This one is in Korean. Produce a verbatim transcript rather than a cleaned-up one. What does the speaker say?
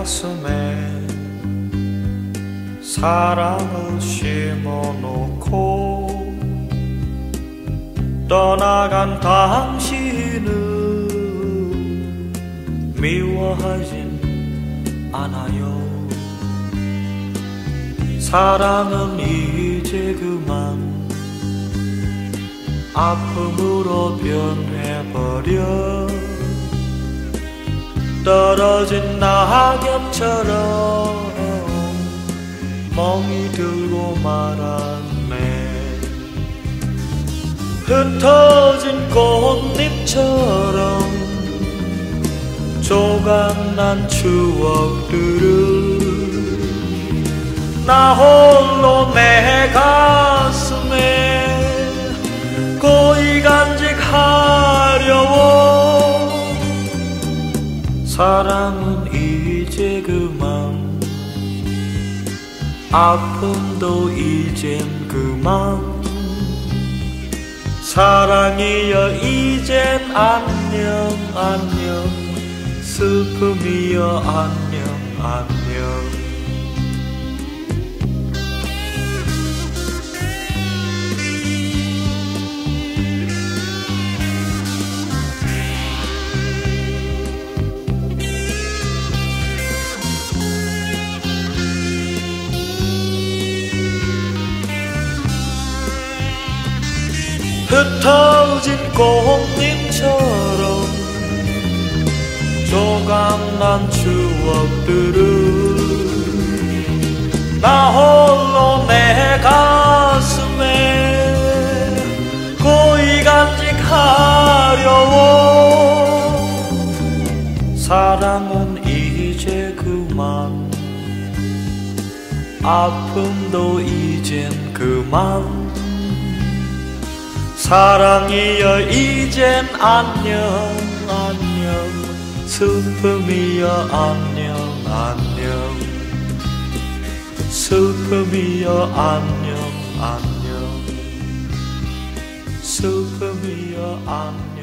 가슴에 사랑을 심어놓고 떠나간 당신은 미워하진 않아요. 사랑은 이제 그만 아픔으로 변해버려 떨어진 낙엽처럼 멍이 들고 말았네. 흩어진 꽃잎처럼 조각난 추억들을 나 홀로 내 가슴에 고이 간직하려고. 사랑은 이제 그만 아픔도 이젠 그만 사랑이여 이젠 안녕 안녕 슬픔이여 안녕 안녕. 흩어진 꽃잎처럼 조각난 추억들을 나 홀로 내 가슴에 고이 간직하려고. 사랑은 이제 그만 아픔도 이젠 그만 사랑이여 이젠 안녕 안녕 슬픔이여 안녕 안녕 슬픔이여 안녕 안녕 슬픔이여 안녕.